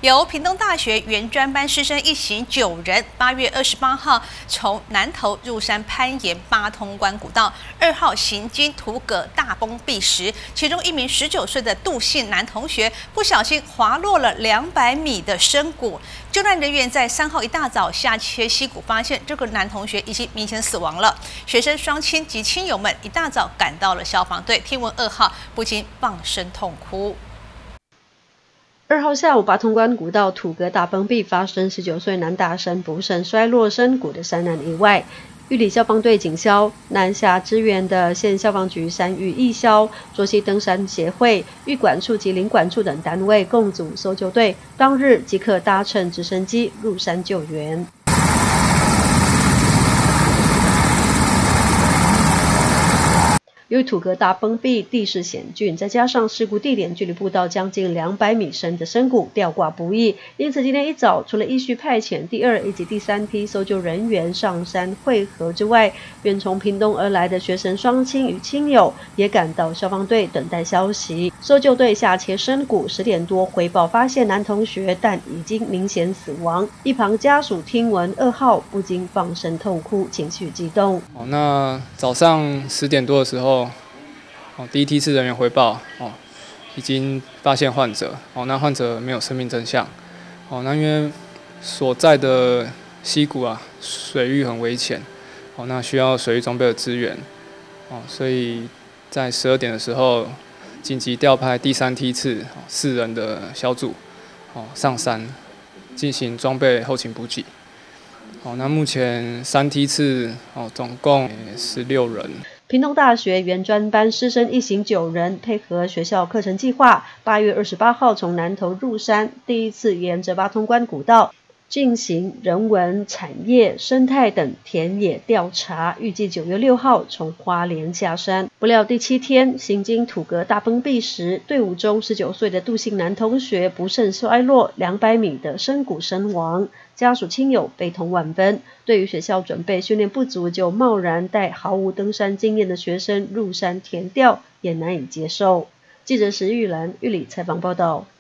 由屏东大学原专班师生一行9人，8月28号从南投入山攀岩八通关古道，2号行经土葛大崩壁时，其中一名19岁的杜姓男同学不小心滑落了200米的深谷。救难人员在3号一大早下切溪谷，发现这个男同学已经明显死亡了。学生双亲及亲友们一大早赶到了消防队，听闻2号不禁放声痛哭。 2号下午，八通关古道土葛大崩壁发生19岁男大生不慎摔落深谷的山难意外。玉里消防队警消、南下支援的县消防局山域义消、卓溪登山协会、玉管处及林管处等单位共组搜救队，当日即刻搭乘直升机入山救援。由于土葛大崩壁地势险峻，再加上事故地点距离步道将近200米深的深谷，吊挂不易，因此今天一早，除了依序派遣第2以及第3批搜救人员上山汇合之外，远从屏东而来的学生双亲与亲友也赶到消防队等待消息。搜救队下切深谷，10点多回报发现男同学，但已经明显死亡。一旁家属听闻2号不禁放声痛哭，情绪激动。 那早上10点多的时候。第一梯次人员回报，已经发现患者，那患者没有生命征象，那因为所在的溪谷水域很危险，那需要水域装备的支援，所以在12点的时候，紧急调派第3梯次4人的小组，上山进行装备后勤补给。那目前3梯次总共16人。 屏东大学原专班师生一行9人，配合学校课程计划，8月28号从南投入山，第一次沿着八通关古道进行人文、产业、生态等田野调查，预计9月6号从花莲下山。不料第7天行经土葛大崩壁时，队伍中19岁的杜姓男同学不慎摔落200米的深谷身亡，家属亲友悲痛万分。对于学校准备训练不足就贸然带毫无登山经验的学生入山田调，也难以接受。记者石玉兰玉里采访报道。